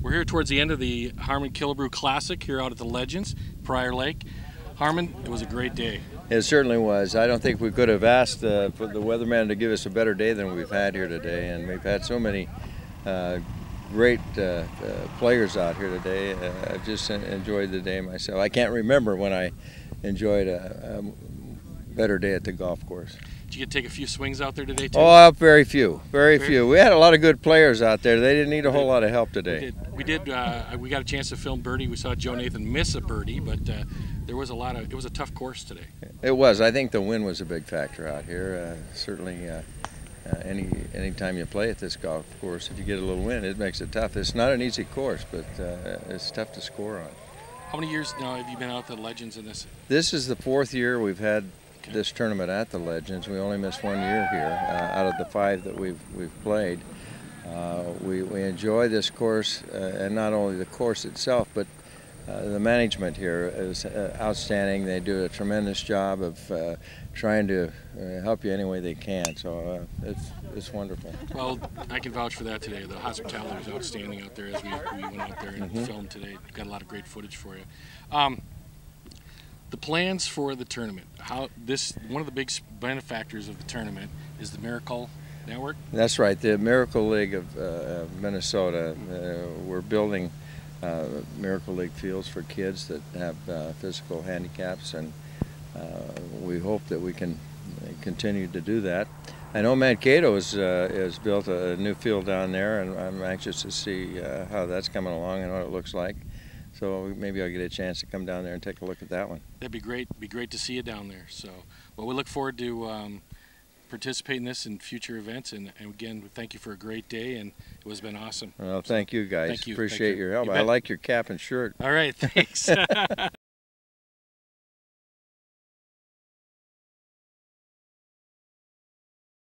We're here towards the end of the Harmon Killebrew Classic here out at the Legends, Prior Lake. Harmon, it was a great day. It certainly was. I don't think we could have asked for the weatherman to give us a better day than we've had here today, and we've had so many great players out here today. I've just enjoyed the day myself. I can't remember when I enjoyed a better day at the golf course. Did you get to take a few swings out there today too? Oh, very few, very few. We had a lot of good players out there. They didn't need a whole lot of help today. We got a chance to film birdie. We saw Joe Nathan miss a birdie, but there was it was a tough course today. It was. I think the wind was a big factor out here. Certainly, any time you play at this golf course, if you get a little wind, it makes it tough. It's not an easy course, but it's tough to score on. How many years now have you been out at the Legends in this? This is the 4th year we've had this tournament at the Legends. We only missed 1 year here out of the 5 that we've played. We enjoy this course, and not only the course itself, but the management here is outstanding. They do a tremendous job of trying to help you any way they can. So it's wonderful. Well, I can vouch for that today. The hospitality was outstanding out there as we went out there and filmed today. Got a lot of great footage for you. The plans for the tournament. One of the big benefactors of the tournament is the Miracle Network. That's right, the Miracle League of Minnesota. We're building Miracle League fields for kids that have physical handicaps, and we hope that we can continue to do that. I know Mankato has built a new field down there, and I'm anxious to see how that's coming along and what it looks like. So maybe I'll get a chance to come down there and take a look at that one. That'd be great. It'd be great to see you down there. So, well, we look forward to participating in this in future events. And again, thank you for a great day, and it has been awesome. Well, thank you guys. Thank you. Appreciate your help. I like your cap and shirt. All right, thanks.